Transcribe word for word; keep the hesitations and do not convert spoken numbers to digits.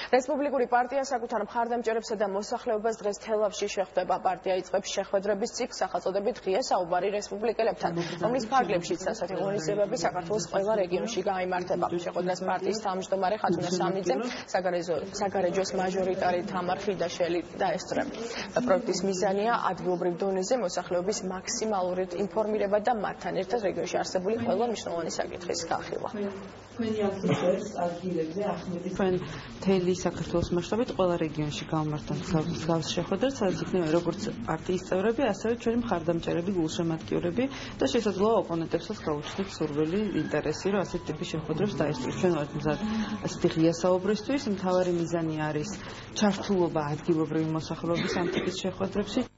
რესპუბლიკური პარტია საკუთარ მხარდამჭერებსა და მოსახლეობას დღეს თელავში შეხვდება. პარტია იწყებს შეხვედრების ციკლს სახელწოდებით ღია საუბარი რესპუბლიკელებთან, რომლის ფარგლებშიც ასეთი ღონისძიებები საქართველოს ყველა რეგიონში გაიმართება. შეხვედრას პარტიის თავმჯდომარე ხათუნა სამნიძე, საგარეჯოს მაჟორიტარი თამარ ხიდაშელი დაესწრა. პროექტის მიზანია ადგილობრივ დონეზე მოსახლეობის მაქსიმალური ინფორმირება და მათთან ერთად რეგიონში არსებული ყველა მნიშვნელოვანი საკითხის განხილვა. ჩვენ მთელი საქართველოს მასშტაბით ყველა რეგიონში გავმართოთ მსგავს შეხვედრას, სადაც იქნება როგორც პარტიის წევრები, ასევე ჩვენი მხარდამჭერები, გულშემატკივრები და შესაძლოა ოპონენტებსაც გაუჩნდეთ სურვილი, ინტერესი, რომ ასეთ ტიპის შეხვედრებს დაესწროს. ჩვენ ვართ მზად ასეთი ღია საუბრისთვის, მთავარი მიზანი არის ჩართულობა ადგილობრივი მოსახლეობის ამ ტიპის შეხვედრებში.